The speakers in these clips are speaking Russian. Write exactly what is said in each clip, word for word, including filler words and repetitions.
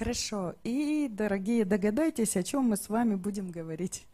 Хорошо. И, дорогие, догадайтесь, о чем мы с вами будем говорить.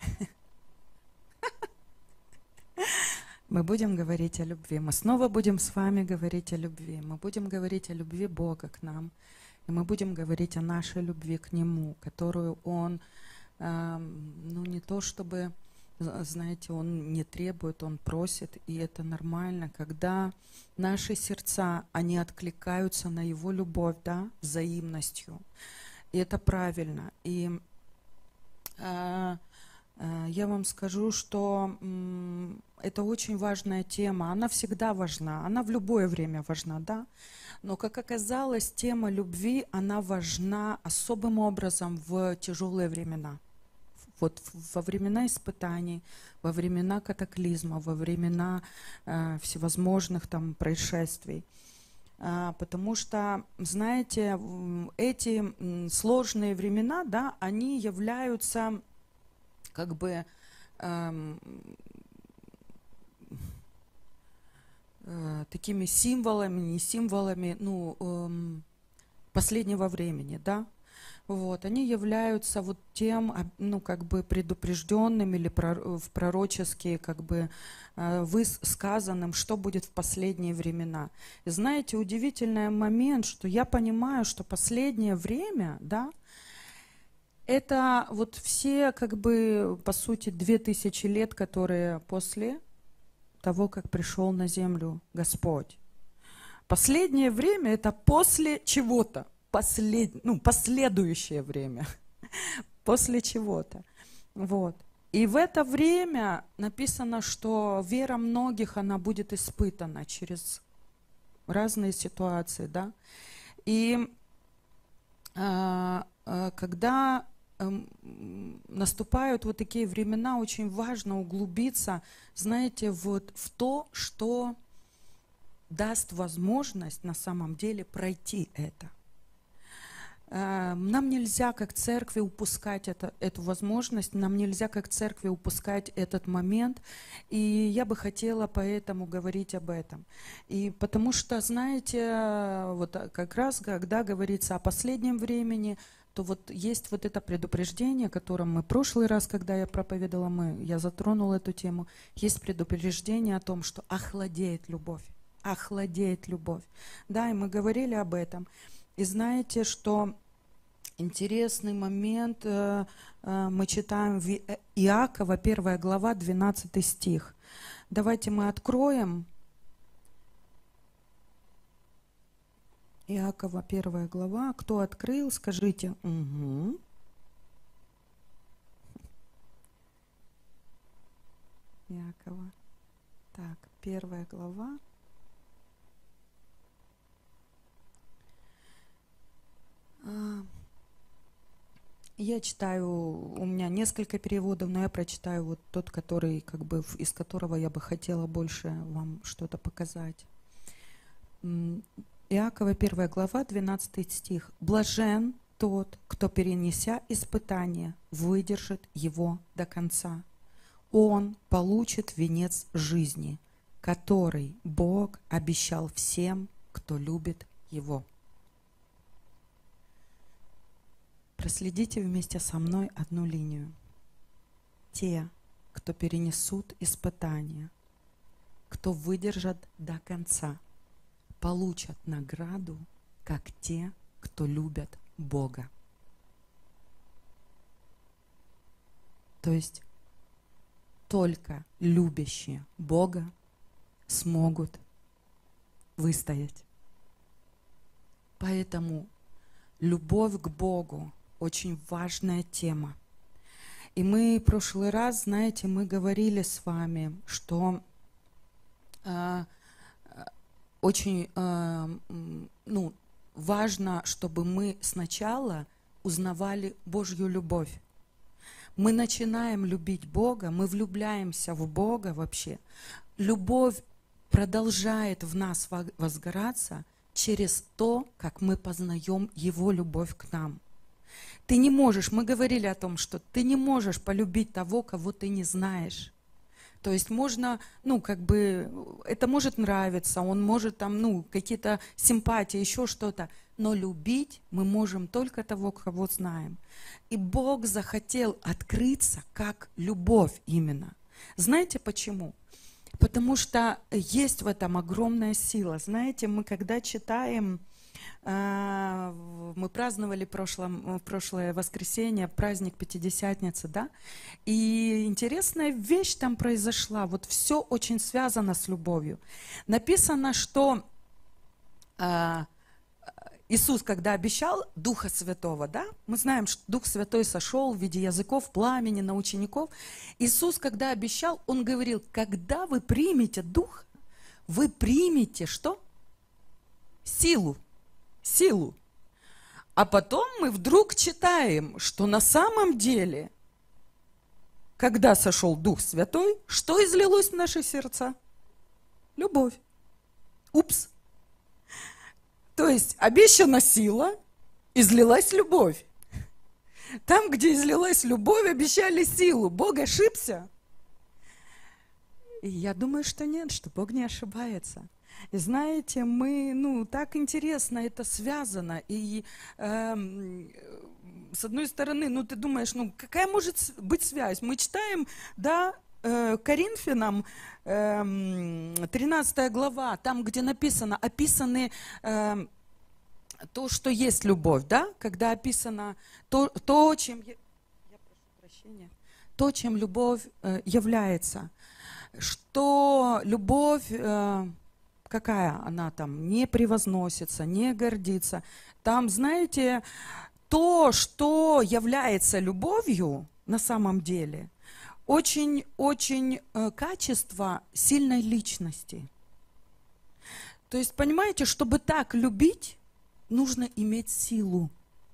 Мы будем говорить о любви. Мы снова будем с вами говорить о любви. Мы будем говорить о любви Бога к нам. И мы будем говорить о нашей любви к Нему, которую Он, э, ну не то чтобы, знаете, Он не требует, Он просит. И это нормально, когда наши сердца, они откликаются на Его любовь, да, взаимностью. И это правильно. И э, э, я вам скажу, что э, это очень важная тема. Она всегда важна. Она в любое время важна, да? Но, как оказалось, тема любви, она важна особым образом в тяжелые времена. Вот во времена испытаний, во времена катаклизма, во времена э, всевозможных там происшествий. А, потому что, знаете, эти сложные времена, да, они являются как бы э, э, такими символами, не символами, ну, э, последнего времени, да. Вот, они являются вот тем, ну, как бы предупрежденным или в пророческие, как бы, высказанным, что будет в последние времена. И знаете, удивительный момент, что я понимаю, что последнее время, да, это вот все, как бы, по сути, две тысячи лет, которые после того, как пришел на землю Господь. Последнее время это после чего-то. Послед... ну, последующее время, после чего-то. Вот. И в это время написано, что вера многих, она будет испытана через разные ситуации, да. И э, э, когда э, наступают вот такие времена, очень важно углубиться, знаете, вот в то, что даст возможность на самом деле пройти это. Нам нельзя как церкви упускать это, эту возможность, нам нельзя как церкви упускать этот момент, и я бы хотела поэтому говорить об этом. И потому что, знаете, вот как раз, когда говорится о последнем времени, то вот есть вот это предупреждение, о котором мы в прошлый раз, когда я проповедовала, мы, я затронула эту тему, есть предупреждение о том, что охладеет любовь, охладеет любовь. Да, и мы говорили об этом. И знаете, что интересный момент, э, э, мы читаем в Иакова, первая глава, двенадцатый стих. Давайте мы откроем. Иакова, первая глава. Кто открыл, скажите. Угу. Иакова. Так, первая глава. Я читаю, у меня несколько переводов, но я прочитаю вот тот, который, как бы, из которого я бы хотела больше вам что-то показать. Иакова, первая глава, двенадцатый стих. «Блажен тот, кто, перенеся испытание, выдержит его до конца. Он получит венец жизни, который Бог обещал всем, кто любит его». Проследите вместе со мной одну линию. Те, кто перенесут испытания, кто выдержат до конца, получат награду, как те, кто любят Бога. То есть только любящие Бога смогут выстоять. Поэтому любовь к Богу очень важная тема. И мы в прошлый раз, знаете, мы говорили с вами, что э, очень э, ну, важно, чтобы мы сначала узнавали Божью любовь. Мы начинаем любить Бога, мы влюбляемся в Бога вообще. Любовь продолжает в нас возгораться через то, как мы познаем Его любовь к нам. Ты не можешь, мы говорили о том, что ты не можешь полюбить того, кого ты не знаешь. То есть можно, ну, как бы, это может нравиться, он может там, ну, какие-то симпатии, еще что-то. Но любить мы можем только того, кого знаем. И Бог захотел открыться как любовь именно. Знаете почему? Потому что есть в этом огромная сила. Знаете, мы когда читаем, мы праздновали прошлом, в прошлое воскресенье праздник Пятидесятницы, да? И интересная вещь там произошла. Вот все очень связано с любовью. Написано, что Иисус, когда обещал Духа Святого, да, мы знаем, что Дух Святой сошел в виде языков, пламени на учеников. Иисус, когда обещал, Он говорил, когда вы примете Дух, вы примете что? Силу. Силу. А потом мы вдруг читаем, что на самом деле, когда сошел Дух Святой, что излилось в наши сердца? Любовь. Упс. То есть обещана сила, излилась любовь. Там, где излилась любовь, обещали силу. Бог ошибся? И я думаю, что нет, что Бог не ошибается. И знаете, мы, ну, так интересно это связано. И э, с одной стороны, ну, ты думаешь, ну, какая может быть связь? Мы читаем, да, э, Коринфянам, э, тринадцатая глава, там, где написано, описаны э, то, что есть любовь, да, когда описано то, то чем, я, я прошу прощения, то, чем любовь э, является, что любовь... Э, Какая она там? Не превозносится, не гордится. Там, знаете, то, что является любовью на самом деле, очень-очень э, качество сильной личности. То есть, понимаете, чтобы так любить, нужно иметь силу.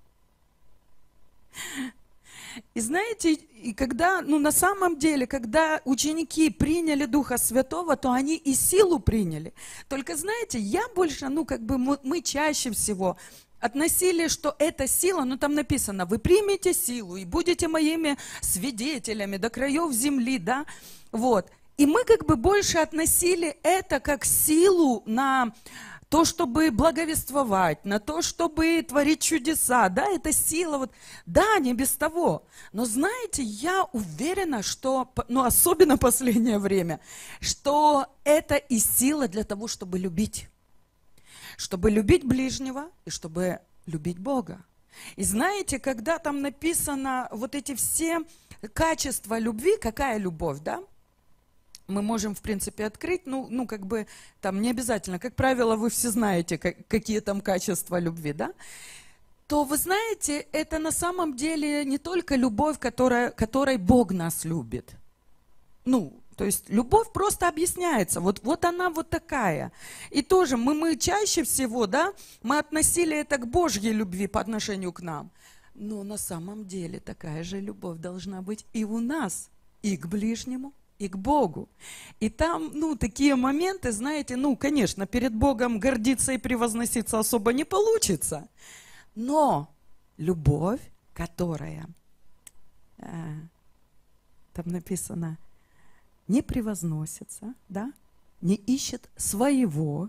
И знаете, и когда, ну на самом деле, когда ученики приняли Духа Святого, то они и силу приняли. Только знаете, я больше, ну как бы мы, мы чаще всего относили, что эта сила, ну там написано, вы примете силу и будете моими свидетелями до краев земли, да, вот. И мы как бы больше относили это как силу на... то, чтобы благовествовать, на то, чтобы творить чудеса, да, это сила, вот, да, не без того. Но знаете, я уверена, что, ну, особенно в последнее время, что это и сила для того, чтобы любить. Чтобы любить ближнего и чтобы любить Бога. И знаете, когда там написано вот эти все качества любви, какая любовь, да? Мы можем, в принципе, открыть, ну, ну, как бы, там, не обязательно, как правило, вы все знаете, как, какие там качества любви, да, то, вы знаете, это на самом деле не только любовь, которая, которой Бог нас любит. Ну, то есть, любовь просто объясняется, вот, вот она вот такая. И тоже мы, мы чаще всего, да, мы относили это к Божьей любви по отношению к нам. Но на самом деле такая же любовь должна быть и у нас, и к ближнему, и к Богу. И там, ну, такие моменты, знаете, ну, конечно, перед Богом гордиться и превозноситься особо не получится. Но любовь, которая, э, там написано, не превозносится, да, не ищет своего,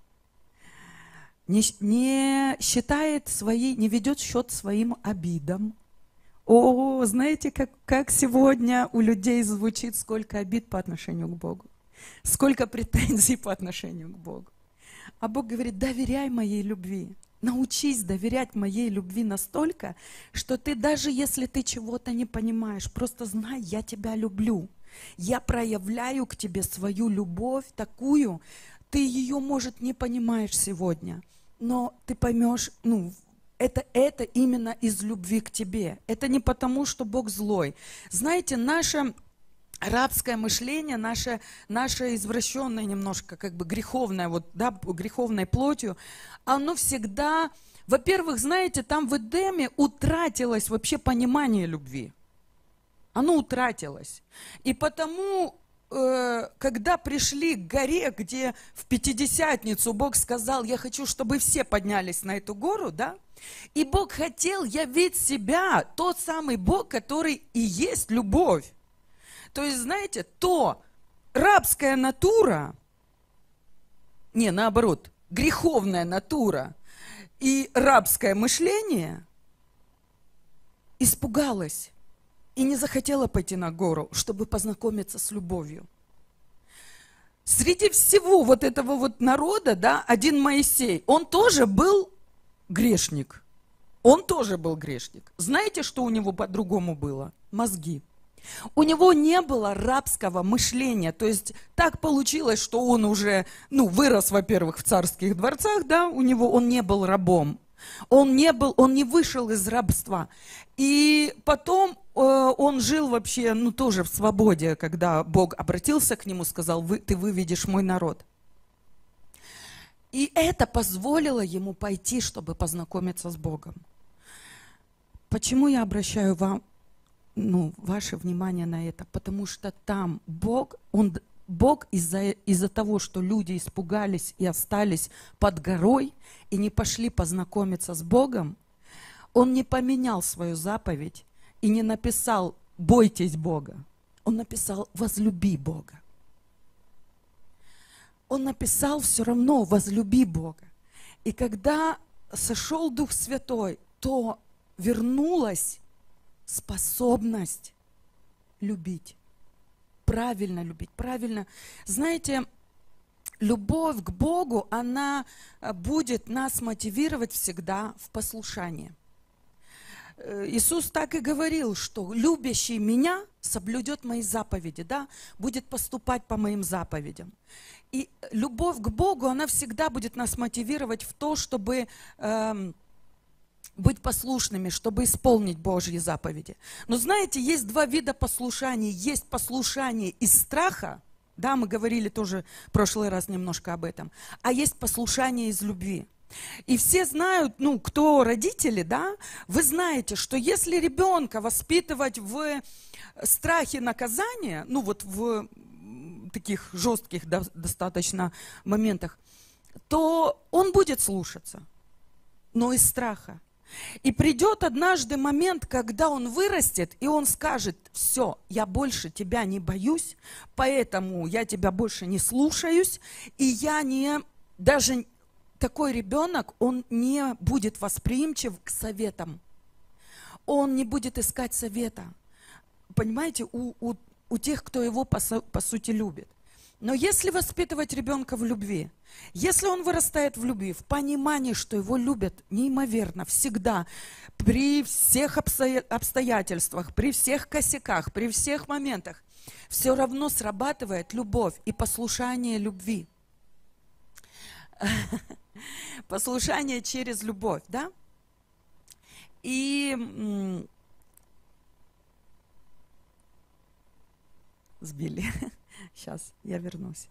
не, не считает свои, не ведет счет своим обидам. О, знаете, как, как сегодня у людей звучит, сколько обид по отношению к Богу, сколько претензий по отношению к Богу. А Бог говорит, доверяй моей любви, научись доверять моей любви настолько, что ты даже если ты чего-то не понимаешь, просто знай, я тебя люблю. Я проявляю к тебе свою любовь такую, ты ее, может, не понимаешь сегодня, но ты поймешь, ну, Это, это именно из любви к тебе. Это не потому, что Бог злой. Знаете, наше рабское мышление, наше, наше извращенное немножко, как бы греховное, вот, да, греховной плотью, оно всегда, во-первых, знаете, там в Эдеме утратилось вообще понимание любви. Оно утратилось. И потому... когда пришли к горе, где в Пятидесятницу Бог сказал, я хочу, чтобы все поднялись на эту гору, да? И Бог хотел явить себя, тот самый Бог, который и есть любовь. То есть, знаете, то, рабская натура, не, наоборот, греховная натура и рабское мышление испугалась и не захотела пойти на гору, чтобы познакомиться с любовью. Среди всего вот этого вот народа, да, один Моисей, он тоже был грешник. Он тоже был грешник. Знаете, что у него по-другому было? Мозги. У него не было рабского мышления. То есть так получилось, что он уже, ну, вырос, во-первых, в царских дворцах, да, у него он не был рабом. Он не был, он не вышел из рабства. И потом э, он жил вообще, ну, тоже в свободе, когда Бог обратился к нему, сказал: Вы, ты выведешь мой народ. И это позволило ему пойти, чтобы познакомиться с Богом. Почему я обращаю вам, ну, ваше внимание на это? Потому что там Бог, он, Бог из-за из-за того, что люди испугались и остались под горой и не пошли познакомиться с Богом, Он не поменял свою заповедь и не написал «бойтесь Бога». Он написал «возлюби Бога». Он написал все равно «возлюби Бога». И когда сошел Дух Святой, то вернулась способность любить. Правильно любить, правильно. Знаете, любовь к Богу, она будет нас мотивировать всегда в послушании. Иисус так и говорил, что любящий меня соблюдет мои заповеди, да, будет поступать по моим заповедям. И любовь к Богу, она всегда будет нас мотивировать в то, чтобы э, быть послушными, чтобы исполнить Божьи заповеди. Но знаете, есть два вида послушания. Есть послушание из страха, да, мы говорили тоже в прошлый раз немножко об этом, а есть послушание из любви. И все знают, ну, кто родители, да, вы знаете, что если ребенка воспитывать в страхе наказания, ну, вот в таких жестких да, достаточно моментах, то он будет слушаться, но из страха. И придет однажды момент, когда он вырастет, и он скажет: все, я больше тебя не боюсь, поэтому я тебя больше не слушаюсь, и я не, даже такой ребенок, он не будет восприимчив к советам, он не будет искать совета, понимаете, у, у, у тех, кто его по, по сути любит. Но если воспитывать ребенка в любви, если он вырастает в любви, в понимании, что его любят неимоверно, всегда, при всех обстоятельствах, при всех косяках, при всех моментах, все равно срабатывает любовь и послушание любви. Послушание через любовь, да? И сбили. Сейчас, я вернусь.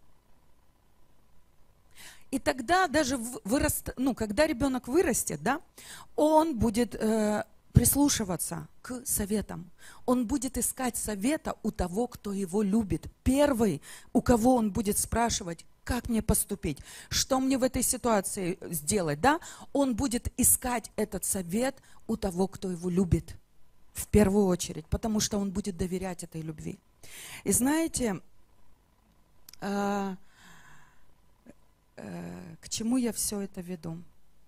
И тогда даже выраст, ну, когда ребенок вырастет, да, он будет э, прислушиваться к советам. Он будет искать совета у того, кто его любит. Первый, у кого он будет спрашивать: как мне поступить, что мне в этой ситуации сделать, да? Он будет искать этот совет у того, кто его любит, в первую очередь, потому что он будет доверять этой любви. И знаете, э, э, к чему я все это веду?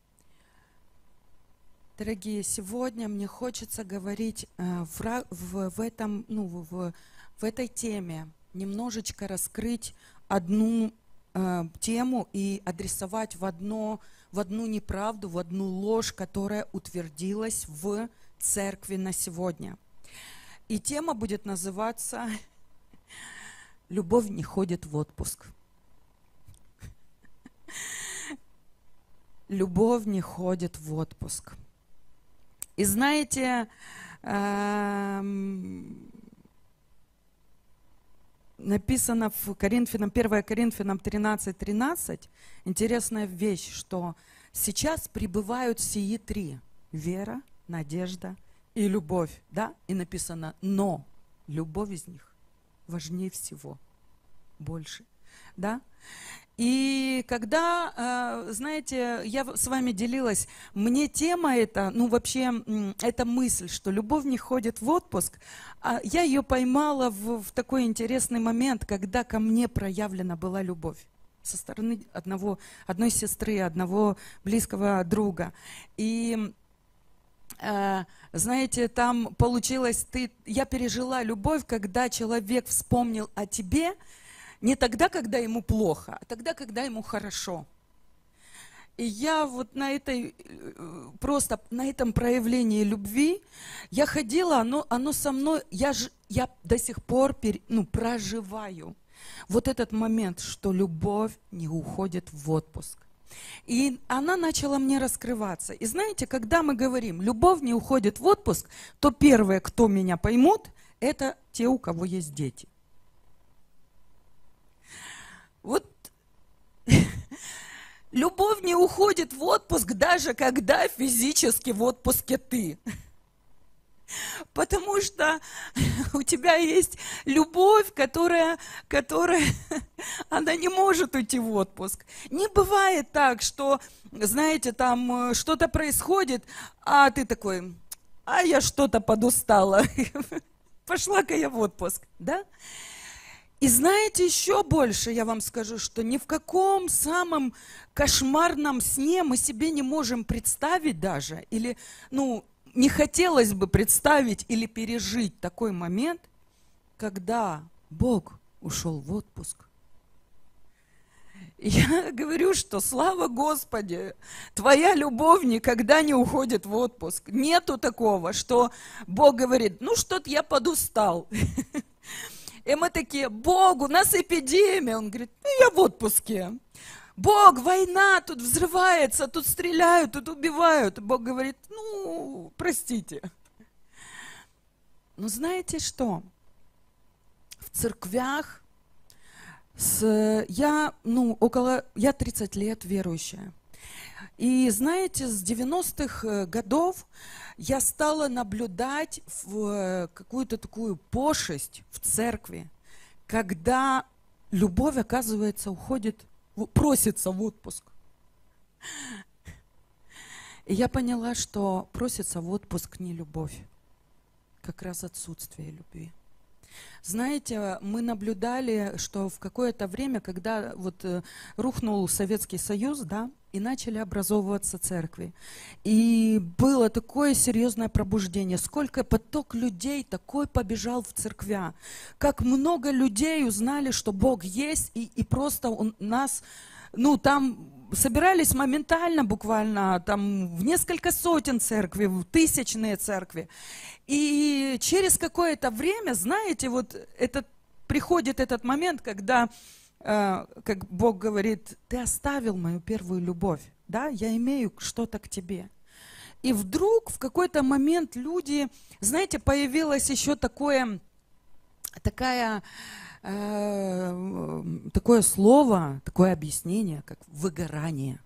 Дорогие, сегодня мне хочется говорить э, в, в, в, этом, ну, в, в этой теме, немножечко раскрыть одну э, тему и адресовать в, одно, в одну неправду, в одну ложь, которая утвердилась в церкви на сегодня. И тема будет называться «Любовь не ходит в отпуск». Любовь не ходит в отпуск. И знаете, эм, написано в Коринфянам, первое Коринфянам тринадцать тринадцать, интересная вещь, что сейчас пребывают сии три: вера, надежда и любовь, да? И написано: но любовь из них важнее всего, больше, да? И когда, знаете, я с вами делилась, мне тема эта, ну вообще, эта мысль, что любовь не ходит в отпуск, я ее поймала в, в такой интересный момент, когда ко мне проявлена была любовь со стороны одного, одной сестры, одного близкого друга. И, знаете, там получилось, ты, я пережила любовь, когда человек вспомнил о тебе, не тогда, когда ему плохо, а тогда, когда ему хорошо. И я вот на этой, просто на этом проявлении любви, я ходила, оно, оно со мной, я, ж, я до сих пор пер, ну, проживаю вот этот момент, что любовь не уходит в отпуск. И она начала мне раскрываться. И знаете, когда мы говорим, любовь не уходит в отпуск, то первые, кто меня поймут, это те, у кого есть дети. Вот любовь не уходит в отпуск, даже когда физически в отпуске ты. Потому что у тебя есть любовь, которая, которая, она не может уйти в отпуск. Не бывает так, что, знаете, там что-то происходит, а ты такой, а я что-то подустала, пошла-ка я в отпуск, да? И знаете, еще больше я вам скажу, что ни в каком самом кошмарном сне мы себе не можем представить даже, или, ну, не хотелось бы представить или пережить такой момент, когда Бог ушел в отпуск. Я говорю, что слава Господи, твоя любовь никогда не уходит в отпуск. Нету такого, что Бог говорит, ну что-то я подустал. И мы такие, Бог, у нас эпидемия. Он говорит, ну я в отпуске. Бог, война, тут взрывается, тут стреляют, тут убивают. Бог говорит, ну, простите. Но знаете что? В церквях с, я, ну, около, я тридцать лет верующая. И знаете, с девяностых годов я стала наблюдать в какую-то такую пошесть в церкви, когда любовь, оказывается, уходит, просится в отпуск. И я поняла, что просится в отпуск не любовь, как раз отсутствие любви. Знаете, мы наблюдали, что в какое-то время, когда вот рухнул Советский Союз, да, и начали образовываться церкви. И было такое серьезное пробуждение. Сколько поток людей такой побежал в церквя. Как много людей узнали, что Бог есть, и, и просто он нас, ну, там собирались моментально буквально, там в несколько сотен церквей, в тысячные церкви. И через какое-то время, знаете, вот этот, приходит этот момент, когда как Бог говорит, ты оставил мою первую любовь, да, я имею что-то к тебе. И вдруг в какой-то момент люди, знаете, появилось еще такое, такая, э, такое слово, такое объяснение, как выгорание.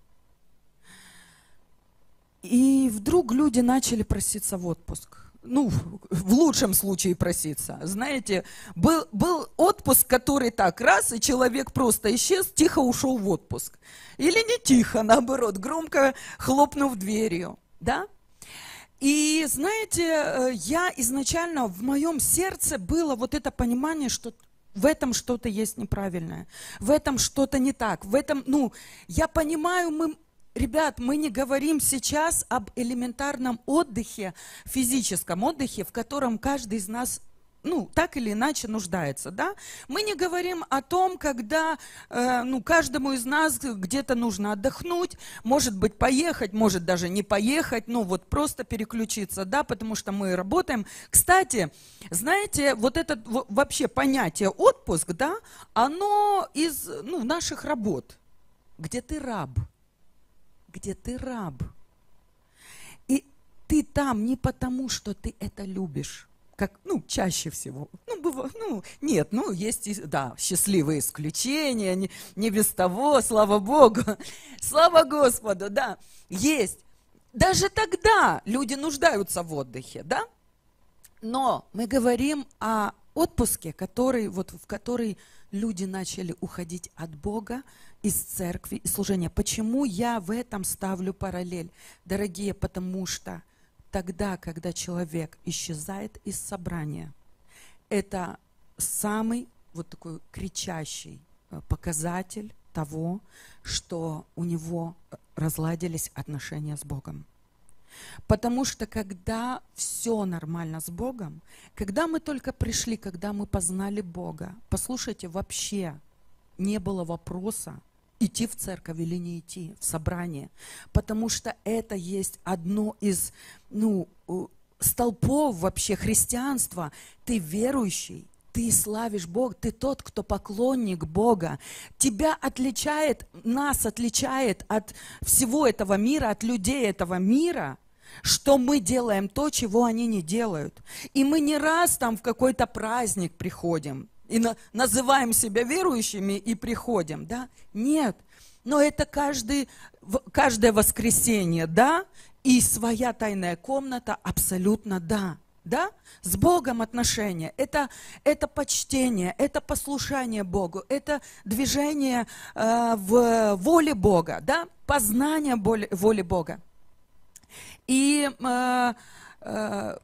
И вдруг люди начали проситься в отпуск. Ну, в лучшем случае проситься. Знаете, был, был отпуск, который так, раз, и человек просто исчез, тихо ушел в отпуск. Или не тихо, наоборот, громко хлопнув дверью, да? И, знаете, я изначально, в моем сердце было вот это понимание, что в этом что-то есть неправильное, в этом что-то не так, в этом, ну, я понимаю, мы... Ребят, мы не говорим сейчас об элементарном отдыхе, физическом отдыхе, в котором каждый из нас, ну, так или иначе нуждается, да? Мы не говорим о том, когда, э, ну, каждому из нас где-то нужно отдохнуть, может быть, поехать, может даже не поехать, ну, вот просто переключиться, да, потому что мы работаем. Кстати, знаете, вот это вообще понятие отпуск, да, оно из, ну, наших работ, где ты раб. Где ты раб. И ты там не потому, что ты это любишь, как, ну, чаще всего. Ну, быва, ну нет, ну, есть, да, счастливые исключения, не, не без того, слава Богу, слава Господу, да, есть. Даже тогда люди нуждаются в отдыхе, да? Но мы говорим о отпуске, который, вот, в который люди начали уходить от Бога из церкви и служения. Почему я в этом ставлю параллель? Дорогие, потому что тогда, когда человек исчезает из собрания, это самый вот такой кричащий показатель того, что у него разладились отношения с Богом. Потому что когда все нормально с Богом, когда мы только пришли, когда мы познали Бога, послушайте, вообще не было вопроса, идти в церковь или не идти в собрание, потому что это есть одно из, ну, столпов вообще христианства. Ты верующий, ты славишь Бога, ты тот, кто поклонник Бога. Тебя отличает, нас отличает от всего этого мира, от людей этого мира, что мы делаем то, чего они не делают. И мы не раз там в какой-то праздник приходим и на, называем себя верующими и приходим, да? Нет. Но это каждый, каждое воскресенье, да? И своя тайная комната, абсолютно да. Да? С Богом отношения. Это, это почтение, это послушание Богу, это движение э, в воле Бога, да? Познание воли, воли Бога. И э, э,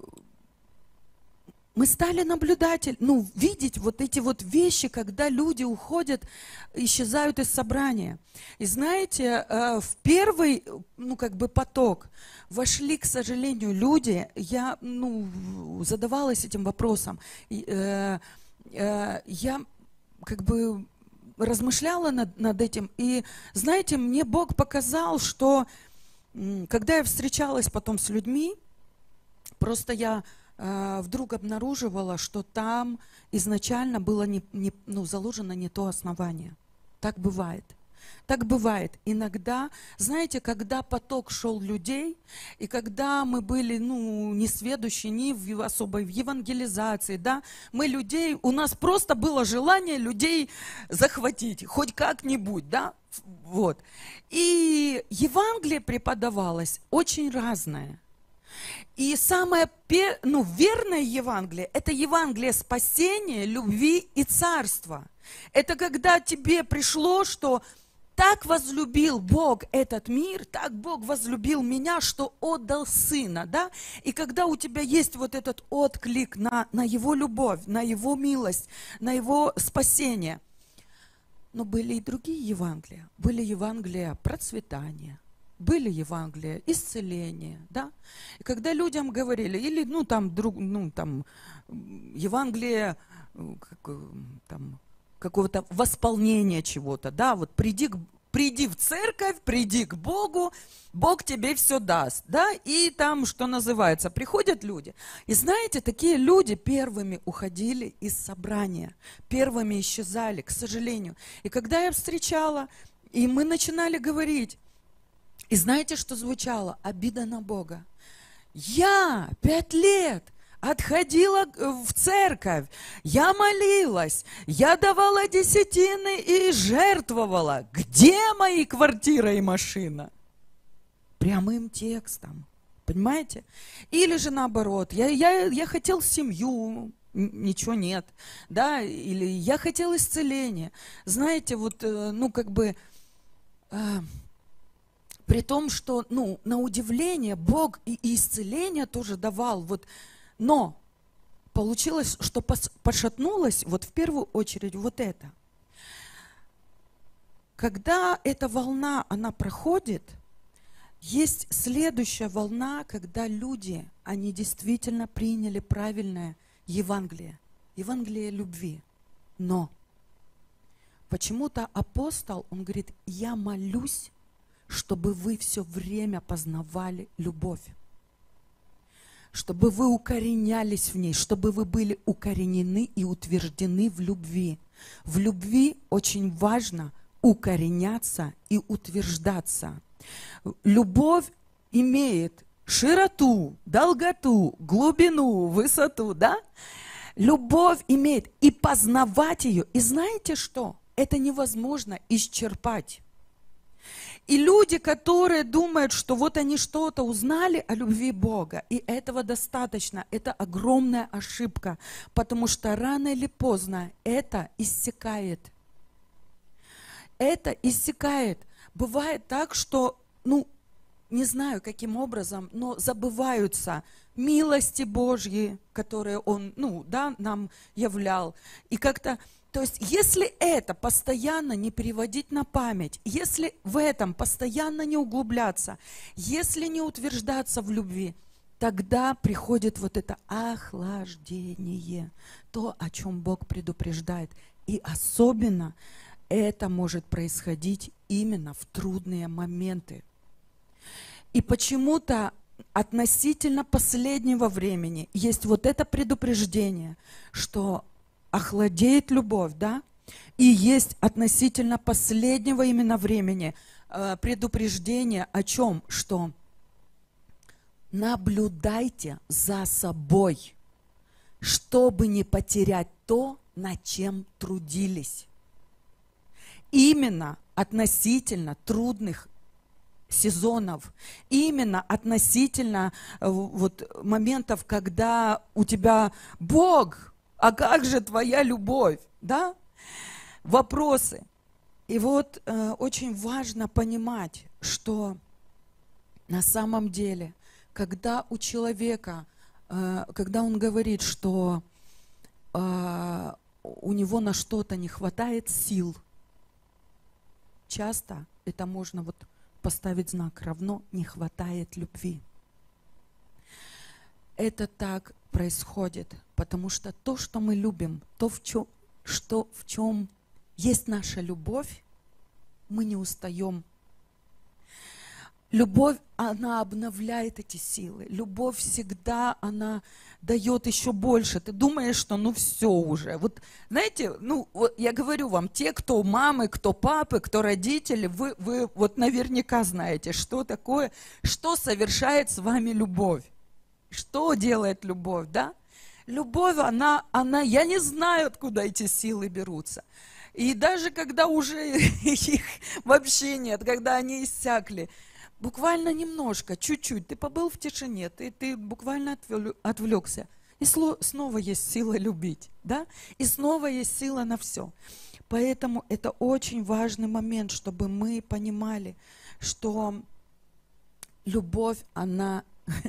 мы стали наблюдатель, ну, видеть вот эти вот вещи, когда люди уходят, исчезают из собрания. И знаете, э, в первый, ну, как бы поток вошли, к сожалению, люди, я, ну, задавалась этим вопросом, и, э, э, я как бы размышляла над, над этим, и, знаете, мне Бог показал, что когда я встречалась потом с людьми, просто я э, вдруг обнаруживала, что там изначально было не, не, ну, заложено не то основание. Так бывает. Так бывает. Иногда, знаете, когда поток шел людей, и когда мы были, ну, несведущие, ни в особой в евангелизации, да, мы людей, у нас просто было желание людей захватить, хоть как-нибудь, да, вот. И Евангелие преподавалось очень разное. И самое, ну, верное Евангелие – это Евангелие спасения, любви и царства. Это когда тебе пришло, что так возлюбил Бог этот мир, так Бог возлюбил меня, что отдал Сына, да? И когда у тебя есть вот этот отклик на, на Его любовь, на Его милость, на Его спасение. Но были и другие Евангелия. Были Евангелия процветания, были Евангелия исцеления, да? И когда людям говорили, или, ну, там, друг, ну, там, Евангелие, как, там, какого-то восполнения чего-то, да, вот приди, к, приди в церковь, приди к Богу, Бог тебе все даст, да, и там, что называется, приходят люди. И знаете, такие люди первыми уходили из собрания, первыми исчезали, к сожалению. И когда я встречала, и мы начинали говорить, и знаете, что звучало? Обида на Бога. Я пять лет отходила в церковь, я молилась, я давала десятины и жертвовала. Где мои квартира и машина? Прямым текстом, понимаете? Или же наоборот, я, я, я хотел семью, ничего нет, да, или я хотел исцеления. Знаете, вот, ну, как бы, э, при том, что, ну, на удивление, Бог и, и исцеление тоже давал, вот. Но получилось, что пошатнулось вот в первую очередь вот это. Когда эта волна, она проходит, есть следующая волна, когда люди, они действительно приняли правильное Евангелие, Евангелие любви. Но почему-то апостол, он говорит, я молюсь, чтобы вы все время познавали любовь. Чтобы вы укоренялись в ней, чтобы вы были укоренены и утверждены в любви. В любви очень важно укореняться и утверждаться. Любовь имеет широту, долготу, глубину, высоту, да? Любовь имеет и познавать ее. И знаете что? Это невозможно исчерпать. И люди, которые думают, что вот они что-то узнали о любви Бога, и этого достаточно, это огромная ошибка, потому что рано или поздно это иссякает. это иссякает. Бывает так, что, ну, не знаю, каким образом, но забываются милости Божьи, которые Он, ну, да, нам являл. И как-то, то есть, если это постоянно не переводить на память, если в этом постоянно не углубляться, если не утверждаться в любви, тогда приходит вот это охлаждение, то, о чем Бог предупреждает. И особенно это может происходить именно в трудные моменты. И почему-то относительно последнего времени есть вот это предупреждение, что охладеет любовь, да? И есть относительно последнего именно времени э, предупреждение о чем? Что наблюдайте за собой, чтобы не потерять то, над чем трудились. Именно относительно трудных сезонов, именно относительно вот моментов, когда у тебя Бог, а как же твоя любовь, да? Вопросы. И вот э, очень важно понимать, что на самом деле, когда у человека, э, когда он говорит, что э, у него на что-то не хватает сил, часто это можно вот поставить знак равно, не хватает любви. Это так происходит, потому что то, что мы любим, то, в чем, что, в чем есть наша любовь, мы не устаем. Любовь, она обновляет эти силы. Любовь всегда, она дает еще больше. Ты думаешь, что ну все уже. Вот знаете, ну вот я говорю вам, те, кто мамы, кто папы, кто родители, вы, вы вот наверняка знаете, что такое, что совершает с вами любовь. Что делает любовь, да? Любовь, она, она, я не знаю, откуда эти силы берутся. И даже когда уже их вообще нет, когда они иссякли, буквально немножко, чуть-чуть, ты побыл в тишине, ты, ты буквально отвлекся. И снова есть сила любить, да? И снова есть сила на все. Поэтому это очень важный момент, чтобы мы понимали, что любовь, она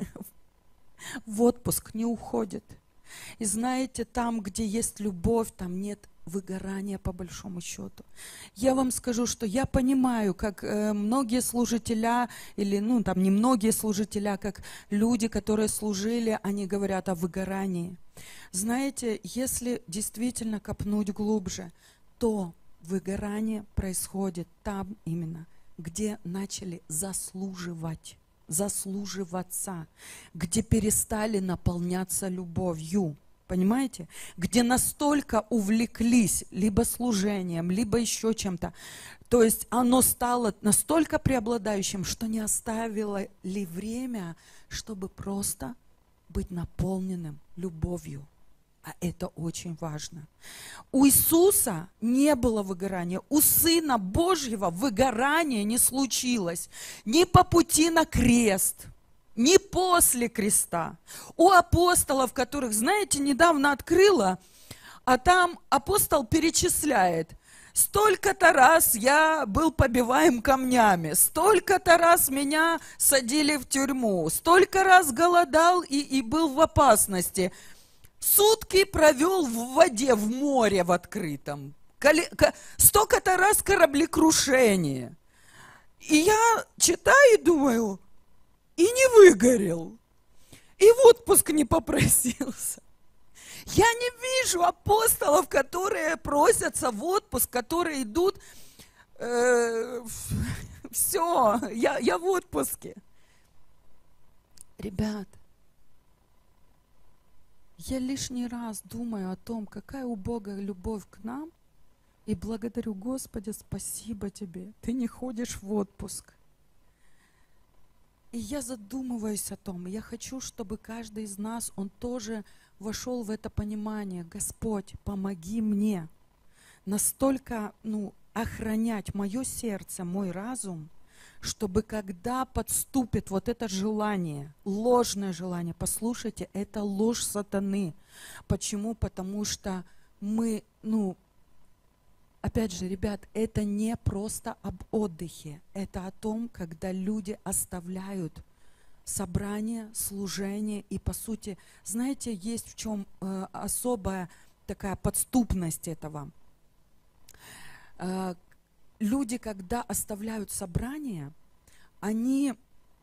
в отпуск не уходит. И знаете, там, где есть любовь, там нет выгорания по большому счету. Я вам скажу, что я понимаю, как э, многие служителя, или ну там не многие служителя, как люди, которые служили, они говорят о выгорании. Знаете, если действительно копнуть глубже, то выгорание происходит там именно, где начали заслуживать, заслуживаться, где перестали наполняться любовью. Понимаете? Где настолько увлеклись либо служением, либо еще чем-то. То есть оно стало настолько преобладающим, что не оставило ли время, чтобы просто быть наполненным любовью. А это очень важно. У Иисуса не было выгорания. У Сына Божьего выгорания не случилось. Ни по пути на крест, не после креста. У апостолов, которых, знаете, недавно открыла, а там апостол перечисляет. Столько-то раз я был побиваем камнями, столько-то раз меня садили в тюрьму, столько раз голодал и, и был в опасности. Сутки провел в воде, в море в открытом. Столько-то раз кораблекрушение. И я читаю и думаю... И не выгорел. И в отпуск не попросился. Я не вижу апостолов, которые просятся в отпуск, которые идут, э, все, я, я в отпуске. Ребят, я лишний раз думаю о том, какая у Бога любовь к нам, и благодарю Господи, спасибо Тебе, Ты не ходишь в отпуск. И я задумываюсь о том, я хочу, чтобы каждый из нас, он тоже вошел в это понимание. Господь, помоги мне настолько, ну, охранять мое сердце, мой разум, чтобы когда подступит вот это желание, ложное желание, послушайте, это ложь сатаны. Почему? Потому что мы, ну, Опять же, ребят, это не просто об отдыхе, это о том, когда люди оставляют собрание, служение, и по сути, знаете, есть в чем э, особая такая подступность этого. Э, люди, когда оставляют собрание, они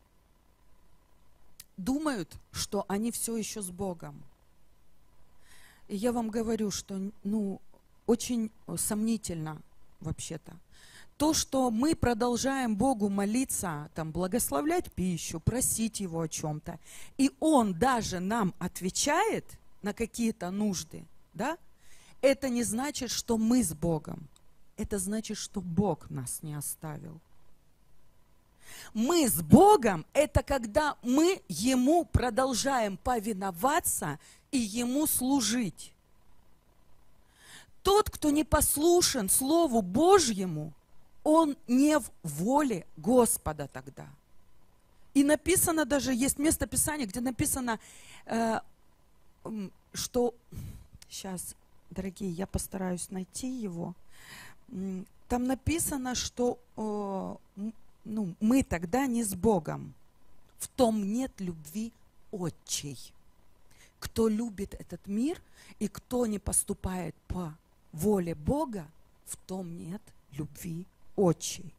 думают, что они все еще с Богом. И я вам говорю, что, ну, очень сомнительно вообще-то. То, что мы продолжаем Богу молиться, там, благословлять пищу, просить Его о чем-то, и Он даже нам отвечает на какие-то нужды, да, это не значит, что мы с Богом. Это значит, что Бог нас не оставил. Мы с Богом – это когда мы Ему продолжаем повиноваться и Ему служить. Тот, кто не послушен Слову Божьему, он не в воле Господа тогда. И написано даже, есть место Писания, где написано, э, что, сейчас, дорогие, я постараюсь найти его, там написано, что э, ну, мы тогда не с Богом, в том нет любви отчей. Кто любит этот мир и кто не поступает по воле Бога, в том нет любви отчей.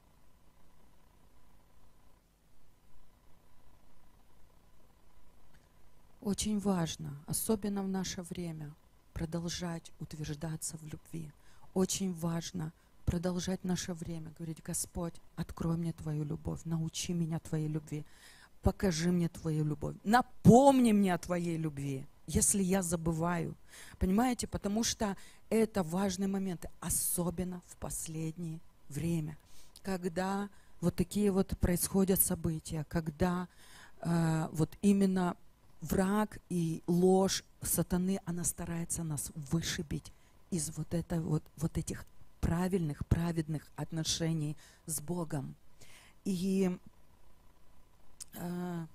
Очень важно, особенно в наше время, продолжать утверждаться в любви. Очень важно продолжать наше время, говорить: Господь, открой мне Твою любовь, научи меня Твоей любви, покажи мне Твою любовь, напомни мне о Твоей любви, если я забываю. Понимаете, потому что это важные моменты, особенно в последнее время, когда вот такие вот происходят события, когда э, вот именно враг и ложь сатаны, она старается нас вышибить из вот, это, вот, вот этих правильных, праведных отношений с Богом. И э,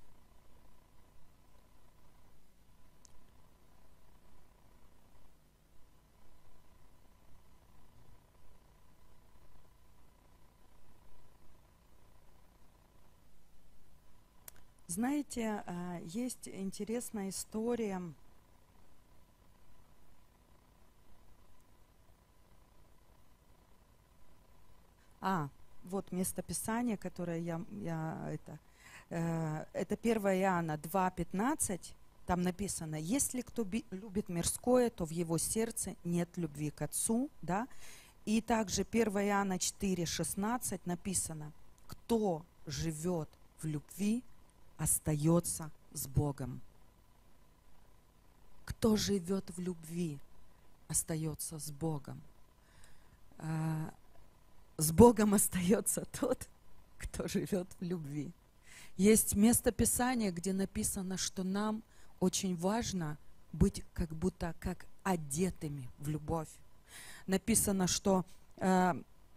знаете, э, есть интересная история. А, вот местописание, которое я, я это, э, это первое Иоанна два пятнадцать, там написано: если кто би, любит мирское, то в его сердце нет любви к Отцу, да, и также первое Иоанна четыре шестнадцать написано: кто живет в любви, остается с Богом. Кто живет в любви, остается с Богом. С Богом остается тот, кто живет в любви. Есть место Писания, где написано, что нам очень важно быть как будто как одетыми в любовь. Написано, что э,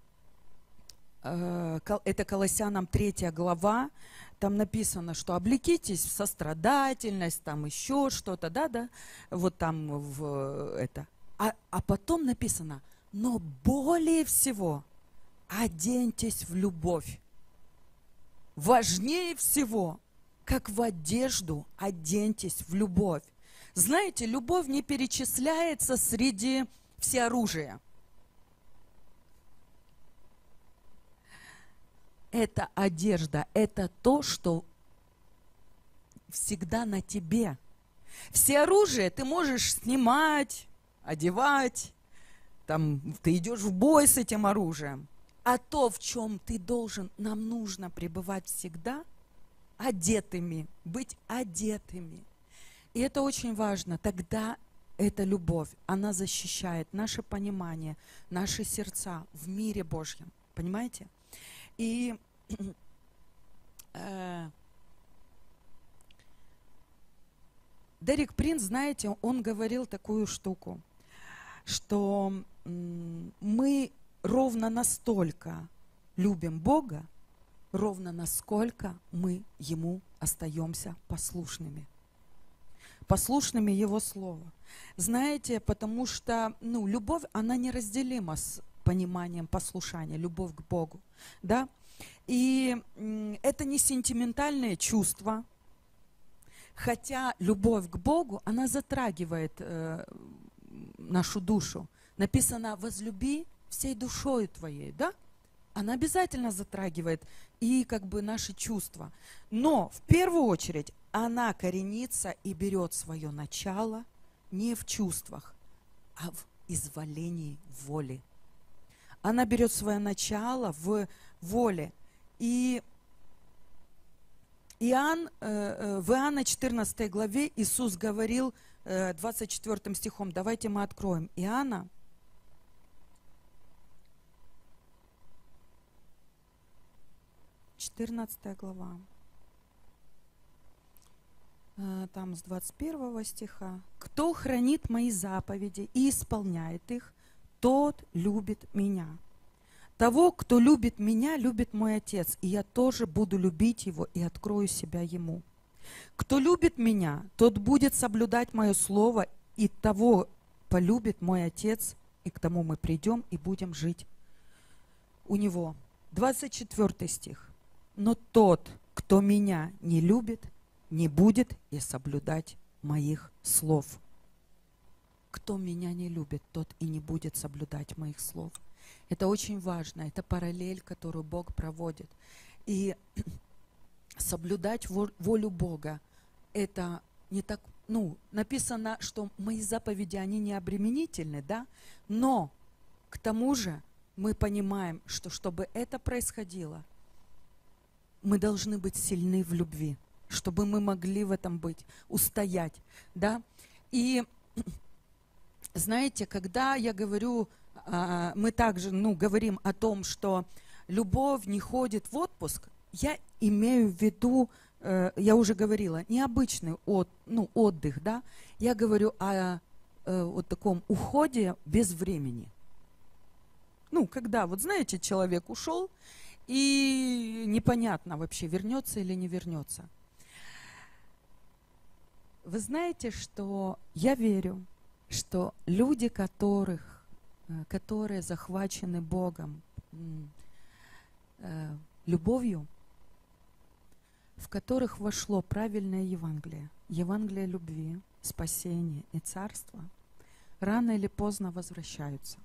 э, это Колоссянам третья глава, там написано, что облекитесь в сострадательность, там еще что-то, да-да, вот там в это. А, а потом написано: но более всего оденьтесь в любовь. Важнее всего, как в одежду, оденьтесь в любовь. Знаете, любовь не перечисляется среди всеоружия. Это одежда, это то, что всегда на тебе. Всеоружие ты можешь снимать, одевать, там, ты идешь в бой с этим оружием. А то, в чем ты должен, нам нужно пребывать всегда одетыми, быть одетыми. И это очень важно. Тогда эта любовь, она защищает наше понимание, наши сердца в мире Божьем. Понимаете? И э, Дерек Принц, знаете, он говорил такую штуку, что м, мы ровно настолько любим Бога, ровно насколько мы Ему остаемся послушными. Послушными Его Слова. Знаете, потому что ну, любовь, она неразделима с пониманием послушания, любовь к Богу, да. И это не сентиментальные чувства, хотя любовь к Богу, она затрагивает э, нашу душу. Написано: возлюби всей душою твоей, да? Она обязательно затрагивает и как бы наши чувства. Но в первую очередь она коренится и берет свое начало не в чувствах, а в изволении воли. Она берет свое начало в воле. И Иоанн, э, в Иоанна четырнадцатой главе Иисус говорил э, двадцать четвёртым стихом, давайте мы откроем. Иоанна, четырнадцатая глава, э, там с двадцать первого стиха. «Кто хранит мои заповеди и исполняет их, тот любит меня. Того, кто любит меня, любит мой Отец, и я тоже буду любить его и открою себя ему. Кто любит меня, тот будет соблюдать мое слово, и того полюбит мой Отец, и к тому мы придем и будем жить у него». двадцать четвёртый стих. «Но тот, кто меня не любит, не будет и соблюдать моих слов». Кто меня не любит, тот и не будет соблюдать моих слов. Это очень важно, это параллель, которую Бог проводит. И соблюдать волю Бога, это не так, ну, написано, что мои заповеди, они не обременительны, да, но к тому же мы понимаем, что чтобы это происходило, мы должны быть сильны в любви, чтобы мы могли в этом быть, устоять, да. И знаете, когда я говорю, мы также, ну, говорим о том, что любовь не ходит в отпуск, я имею в виду, я уже говорила, необычный от, ну, отдых, да, я говорю о, о вот таком уходе без времени. Ну, когда, вот знаете, человек ушел, и непонятно вообще, вернется или не вернется. Вы знаете, что я верю, что люди, которых, которые захвачены Богом, э, любовью, в которых вошло правильное Евангелие, Евангелие любви, спасения и царства, рано или поздно возвращаются.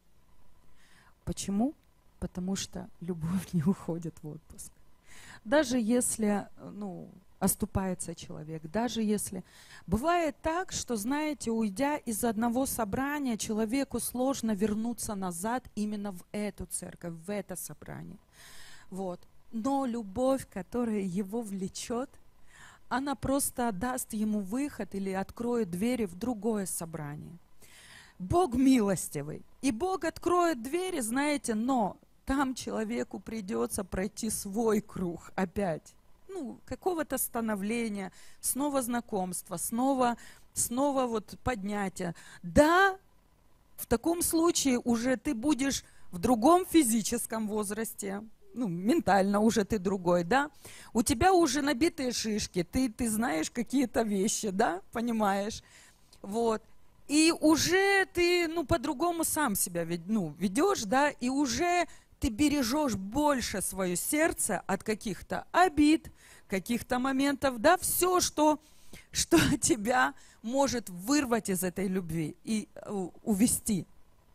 Почему? Потому что любовь не уходит в отпуск. Даже если, ну, оступается человек, даже если... Бывает так, что, знаете, уйдя из одного собрания, человеку сложно вернуться назад именно в эту церковь, в это собрание. Вот. Но любовь, которая его влечет, она просто даст ему выход или откроет двери в другое собрание. Бог милостивый, и Бог откроет двери, знаете, но там человеку придется пройти свой круг опять. Ну, какого-то становления, снова знакомства, снова, снова вот поднятия. Да, в таком случае уже ты будешь в другом физическом возрасте, ну, ментально уже ты другой, да. У тебя уже набитые шишки, ты, ты знаешь какие-то вещи, да, понимаешь, вот. И уже ты, ну, по-другому сам себя, ну, ведешь, да, и уже ты бережешь больше свое сердце от каких-то обид, каких-то моментов, да, все, что, что тебя может вырвать из этой любви и увести.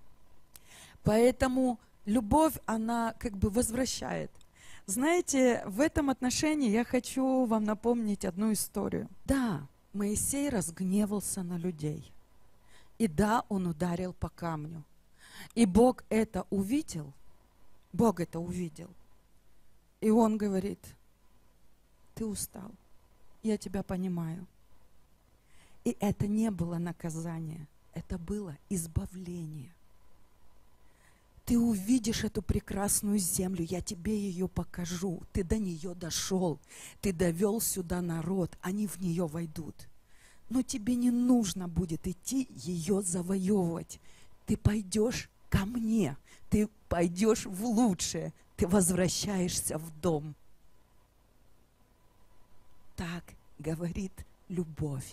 Поэтому любовь, она как бы возвращает. Знаете, в этом отношении я хочу вам напомнить одну историю. Да, Моисей разгневался на людей. И да, он ударил по камню. И Бог это увидел. Бог это увидел. И он говорит: ты устал, я тебя понимаю. И это не было наказание, это было избавление. Ты увидишь эту прекрасную землю, я тебе ее покажу. Ты до нее дошел, ты довел сюда народ, они в нее войдут. Но тебе не нужно будет идти ее завоевывать. Ты пойдешь ко мне, ты пойдешь в лучшее, ты возвращаешься в дом. Так говорит любовь.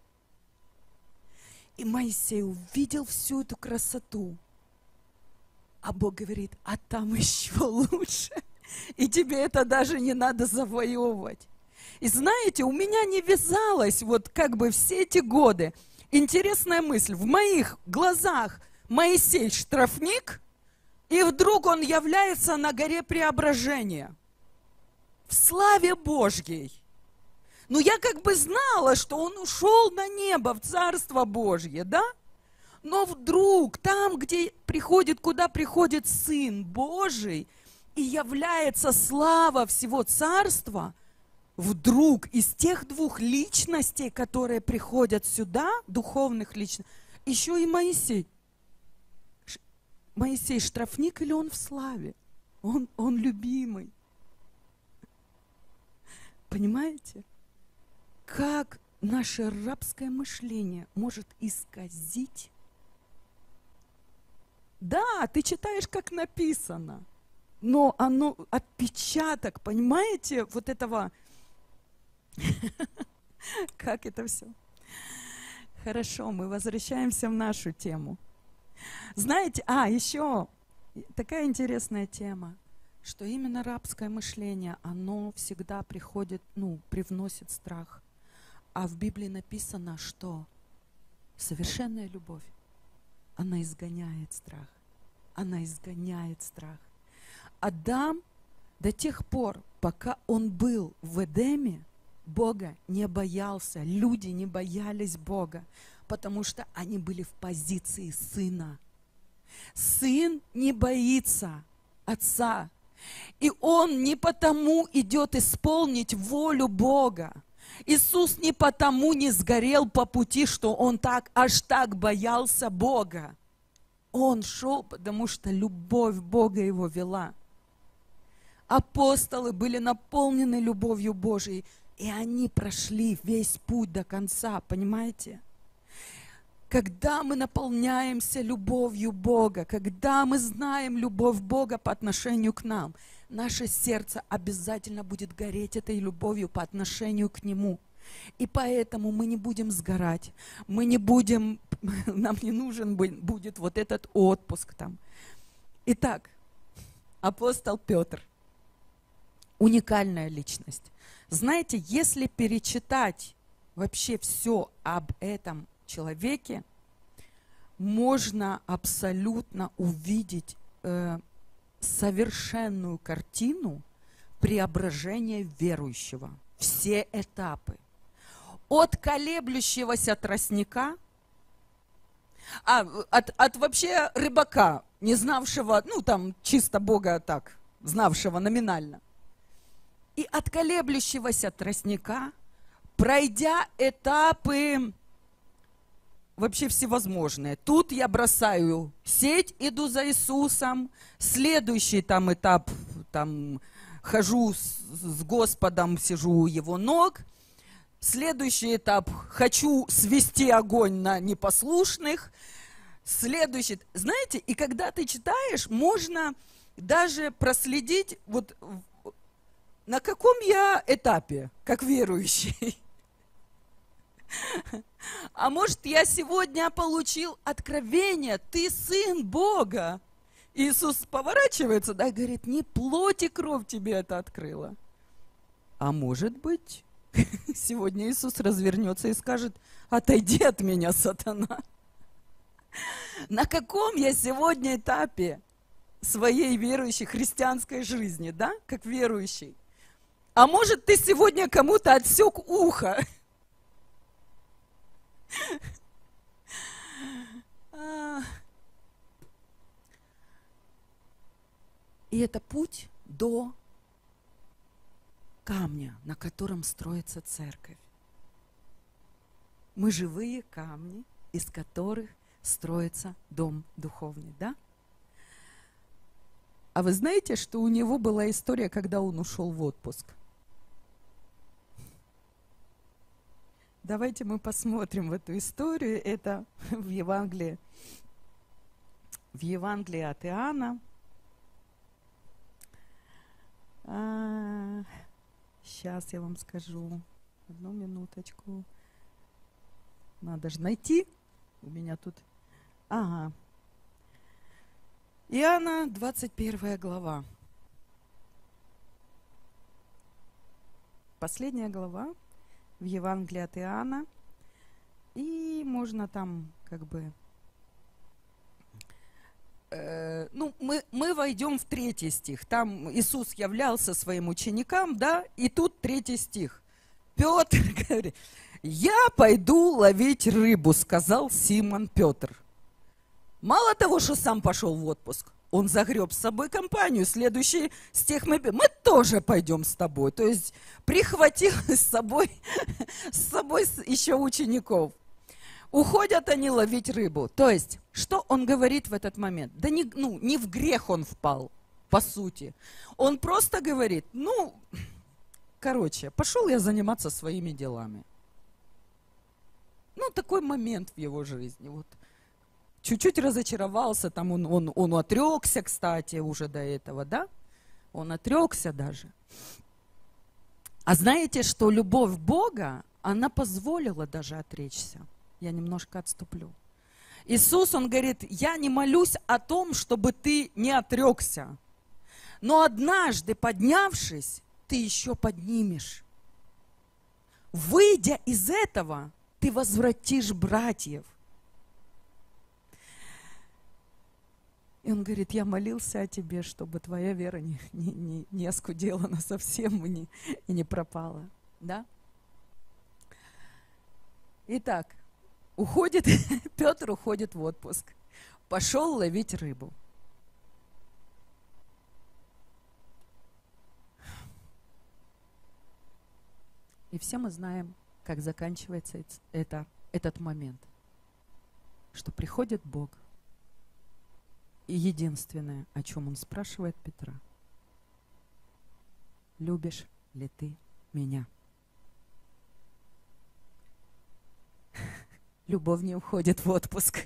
И Моисей увидел всю эту красоту. А Бог говорит, а там еще лучше. И тебе это даже не надо завоевывать. И знаете, у меня не вязалось вот как бы все эти годы. Интересная мысль. В моих глазах Моисей штрафник, и вдруг он является на горе Преображения. В славе Божьей. Но я как бы знала, что он ушел на небо, в Царство Божье, да? Но вдруг там, где приходит, куда приходит Сын Божий, и является слава всего Царства, вдруг из тех двух личностей, которые приходят сюда, духовных личностей, еще и Моисей. Моисей штрафник или он в славе? Он, он любимый. Понимаете? Как наше рабское мышление может исказить? Да, ты читаешь, как написано, но оно, отпечаток, понимаете, вот этого, как это все? Хорошо, мы возвращаемся в нашу тему. Знаете, а, еще такая интересная тема, что именно рабское мышление, оно всегда приходит, ну, привносит страх. А в Библии написано, что совершенная любовь, она изгоняет страх. Она изгоняет страх. Адам до тех пор, пока он был в Эдеме, Бога не боялся. Люди не боялись Бога, потому что они были в позиции сына. Сын не боится отца. И он не потому идет исполнить волю Бога. Иисус не потому не сгорел по пути, что он так, аж так боялся Бога. Он шел, потому что любовь Бога его вела. Апостолы были наполнены любовью Божией, и они прошли весь путь до конца, понимаете? Когда мы наполняемся любовью Бога, когда мы знаем любовь Бога по отношению к нам, наше сердце обязательно будет гореть этой любовью по отношению к Нему. И поэтому мы не будем сгорать, мы не будем, нам не нужен будет вот этот отпуск там. Итак, апостол Петр, уникальная личность. Знаете, если перечитать вообще все об этом человеке, можно абсолютно увидеть э, совершенную картину преображения верующего. Все этапы. От колеблющегося тростника, а, от, от вообще рыбака, не знавшего, ну там чисто Бога так, знавшего номинально. И от колеблющегося тростника, пройдя этапы вообще всевозможные. Тут я бросаю сеть, иду за Иисусом. Следующий там этап, там хожу с, с Господом, сижу у Его ног. Следующий этап, хочу свести огонь на непослушных. Следующий, знаете, и когда ты читаешь, можно даже проследить, вот на каком я этапе, как верующий. А может, я сегодня получил откровение, ты сын Бога. Иисус поворачивается, да, и говорит, не плоть и кровь тебе это открыла. А может быть, сегодня Иисус развернется и скажет, отойди от меня, сатана. На каком я сегодня этапе своей верующей христианской жизни, да, как верующий? А может, ты сегодня кому-то отсек ухо? И это путь до камня, на котором строится церковь. Мы живые камни, из которых строится дом духовный, да? А вы знаете, что у него была история, когда он ушел в отпуск? Давайте мы посмотрим в эту историю. Это в Евангелии, в Евангелии от Иоанна. А, сейчас я вам скажу. Одну минуточку. Надо же найти. У меня тут... Ага. Иоанна, двадцать первая глава. Последняя глава в Евангелии от Иоанна. И можно там как бы... Э, ну, мы, мы войдем в третий стих. Там Иисус являлся своим ученикам, да, и тут третий стих. Петр говорит, я пойду ловить рыбу, сказал Симон Петр. Мало того, что сам пошел в отпуск, он загреб с собой компанию. Следующий стих мы, мы тоже пойдем с тобой. То есть прихватил с собой, с собой еще учеников. Уходят они ловить рыбу. То есть, что он говорит в этот момент? Да не, ну, не в грех он впал, по сути. Он просто говорит, ну, короче, пошел я заниматься своими делами. Ну, такой момент в его жизни. Вот. Чуть-чуть разочаровался, там он, он, он отрекся, кстати, уже до этого, да? Он отрекся даже. А знаете, что любовь Бога, она позволила даже отречься. Я немножко отступлю. Иисус, он говорит, я не молюсь о том, чтобы ты не отрекся, но однажды, поднявшись, ты еще поднимешь. Выйдя из этого, ты возвратишь братьев. И он говорит, я молился о тебе, чтобы твоя вера не, не, не, не оскудела на совсем и не, и не пропала. Да? Итак, уходит, Петр уходит в отпуск. Пошел ловить рыбу. И все мы знаем, как заканчивается это, этот момент. Что приходит Бог. И единственное, о чем он спрашивает Петра. Любишь ли ты меня? Любовь не уходит в отпуск.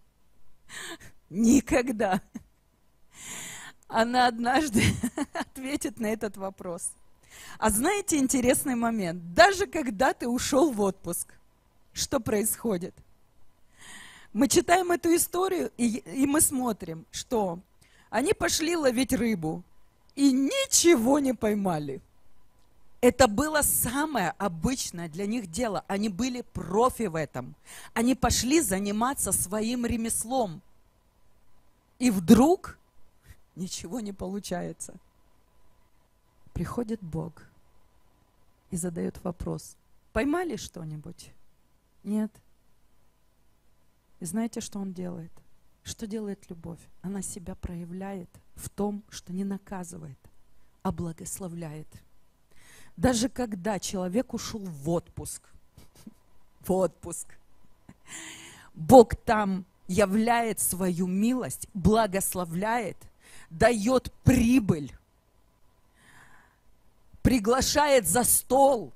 Никогда. Она однажды ответит на этот вопрос. А знаете интересный момент? Даже когда ты ушел в отпуск, что происходит? Мы читаем эту историю, и, и мы смотрим, что они пошли ловить рыбу и ничего не поймали. Это было самое обычное для них дело. Они были профи в этом. Они пошли заниматься своим ремеслом. И вдруг ничего не получается. Приходит Бог и задает вопрос. Поймали что-нибудь? Нет. И знаете, что Он делает? Что делает любовь? Она себя проявляет в том, что не наказывает, а благословляет. Даже когда человек ушел в отпуск, в отпуск, Бог там являет свою милость, благословляет, дает прибыль, приглашает за стол,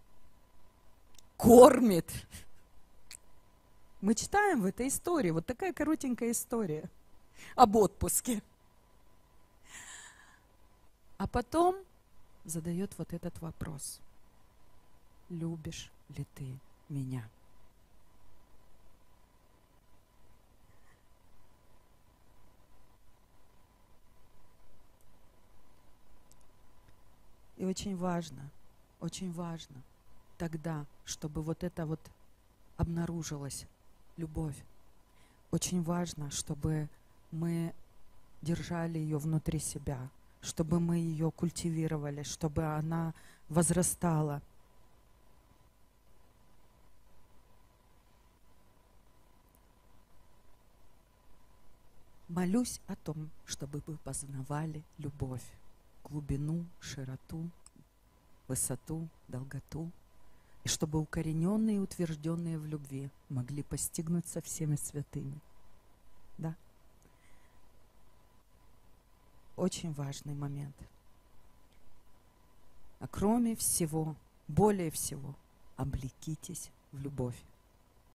кормит. Мы читаем в этой истории, вот такая коротенькая история об отпуске. А потом задает вот этот вопрос. Любишь ли ты меня? И очень важно, очень важно тогда, чтобы вот это вот обнаружилась любовь. Очень важно, чтобы мы держали ее внутри себя, чтобы мы ее культивировали, чтобы она возрастала. Молюсь о том, чтобы вы познавали любовь, глубину, широту, высоту, долготу, и чтобы укорененные и утвержденные в любви могли постигнуть со всеми святыми. Да? Очень важный момент. А кроме всего, более всего, облекитесь в любовь.